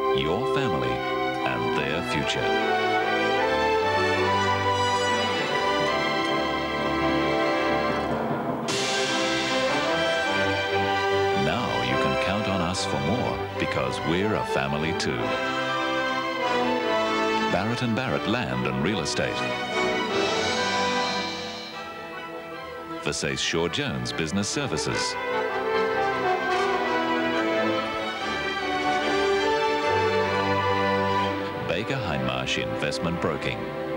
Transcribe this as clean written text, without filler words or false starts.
your family and their future. Now you can count on us for more because we're a family too. Barrett & Barrett Land and Real Estate. Versace Shaw Jones Business Services. Hindmarsh Investment Broking.